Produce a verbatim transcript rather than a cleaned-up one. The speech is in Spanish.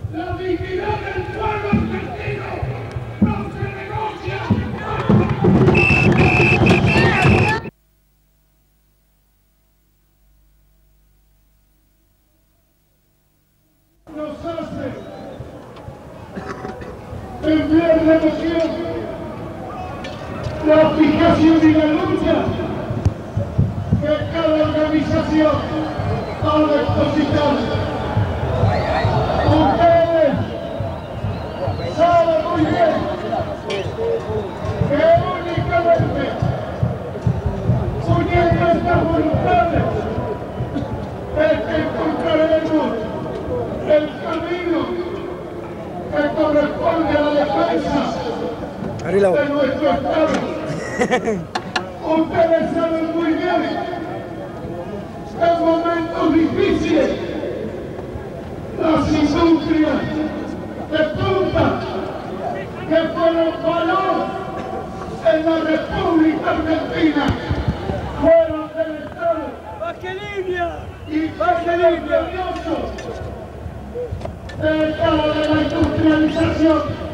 La dignidad del pueblo argentino no se negocia. Nos hace enviar la emoción, la fijación y la lucha que cada organización ha depositado. Ustedes saben muy bien que únicamente uniendo estas voluntades es que encontraremos el camino que corresponde a la defensa de nuestro Estado. Ustedes saben muy bien que en momentos difíciles las industrias de punta que fueron valor en la República Argentina fueron del Estado. ¡Baje línea! Y baje línea del Estado de la industrialización.